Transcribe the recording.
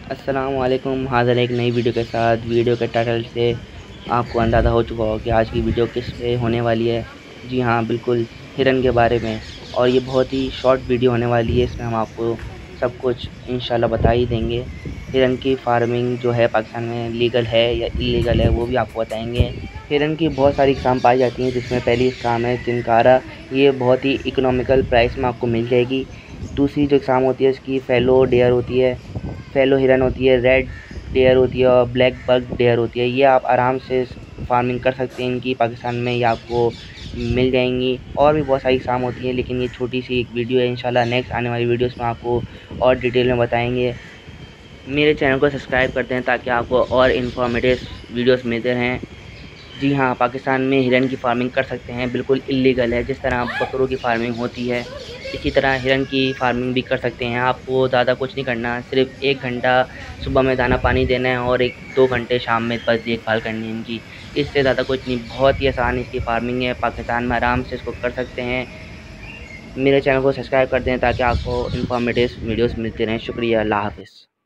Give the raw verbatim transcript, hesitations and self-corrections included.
अस्सलाम वालेकुम। हाज़िर एक नई वीडियो के साथ। वीडियो के टाइटल से आपको अंदाज़ा हो चुका होगा कि आज की वीडियो किस पे होने वाली है। जी हाँ, बिल्कुल हिरन के बारे में। और ये बहुत ही शॉर्ट वीडियो होने वाली है। इसमें हम आपको सब कुछ इंशाल्लाह बता ही देंगे। हिरन की फार्मिंग जो है पाकिस्तान में लीगल है या इल्लीगल है वो भी आपको बताएंगे। हिरन की बहुत सारी इकसाम पाई जाती हैं, जिसमें पहली इकसाम है चिनकारा। ये बहुत ही इकोनॉमिकल प्राइस में आपको मिल जाएगी। दूसरी जो इकसाम होती है इसकी फैलो डेयर होती है, फैलो हिरन होती है, रेड डेयर होती है और ब्लैक बग डेयर होती है। ये आप आराम से फार्मिंग कर सकते हैं इनकी, पाकिस्तान में ये आपको मिल जाएंगी। और भी बहुत सारी इकसाम होती हैं, लेकिन ये छोटी सी एक वीडियो है। इंशाल्लाह नेक्स्ट आने वाली वीडियोस में आपको और डिटेल में बताएंगे। मेरे चैनल को सब्सक्राइब करते हैं ताकि आपको और इन्फॉर्मेटिव वीडियोस मिलते रहें। जी हाँ, पाकिस्तान में हिरन की फार्मिंग कर सकते हैं, बिल्कुल इल्लीगल है। जिस तरह बकरों की फार्मिंग होती है इसी तरह हिरन की फार्मिंग भी कर सकते हैं। आपको ज़्यादा कुछ नहीं करना, सिर्फ एक घंटा सुबह में दाना पानी देना है और एक दो घंटे शाम में बस देखभाल करनी है इनकी। इससे ज़्यादा कुछ नहीं, बहुत ही आसान इसकी फार्मिंग है। पाकिस्तान में आराम से इसको कर सकते हैं। मेरे चैनल को सब्सक्राइब कर दें ताकि आपको इन्फॉर्मेटिव वीडियोस मिलते रहें। शुक्रिया, अल्लाह हाफ़िज़।